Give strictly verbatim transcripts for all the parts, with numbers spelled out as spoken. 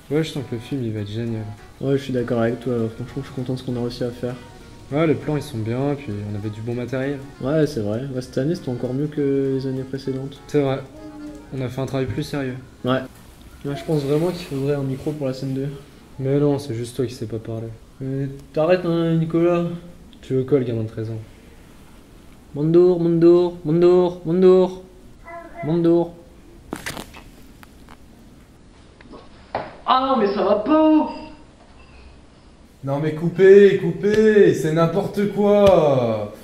Ouais, je sens que le film il va être génial. Ouais, je suis d'accord avec toi, franchement, je suis content de ce qu'on a réussi à faire. Ouais, les plans ils sont bien, puis on avait du bon matériel. Ouais, c'est vrai. Ouais, cette année, c'était encore mieux que les années précédentes. C'est vrai, on a fait un travail plus sérieux. Ouais. Ouais, je pense vraiment qu'il faudrait un micro pour la scène deux. Mais non, c'est juste toi qui sais pas parler. Euh, T'arrêtes, hein, Nicolas. Tu veux quoi, le gamin de treize ans? Mondour, Mondour, Mondour, Mondour, Mondour. Ah non, mais ça va pas! Non mais coupez, coupez, c'est n'importe quoi.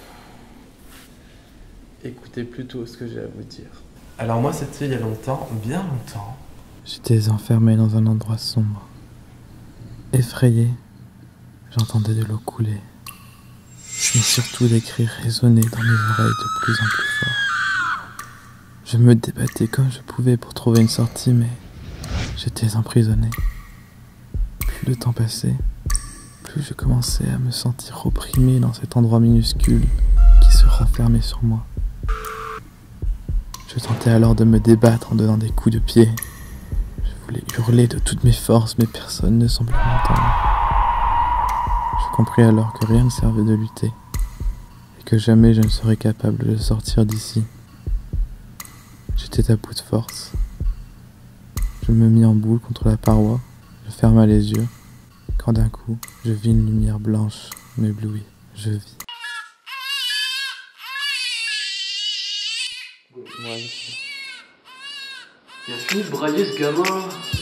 Écoutez plutôt ce que j'ai à vous dire. Alors moi c'était il y a longtemps, bien longtemps. J'étais enfermé dans un endroit sombre. Effrayé, j'entendais de l'eau couler. Mais surtout des cris résonnaient dans mes oreilles de plus en plus fort. Je me débattais comme je pouvais pour trouver une sortie, mais j'étais emprisonné. Plus le temps passait, plus je commençais à me sentir opprimé dans cet endroit minuscule qui se renfermait sur moi. Je tentais alors de me débattre en donnant des coups de pied. Je voulais hurler de toutes mes forces, mais personne ne semblait m'entendre. Je compris alors que rien ne servait de lutter, et que jamais je ne serais capable de sortir d'ici. J'étais à bout de force. Je me mis en boule contre la paroi, je ferma les yeux, quand d'un coup, je vis une lumière blanche m'éblouir. Je vis. Il a fini de brailler ce gamin.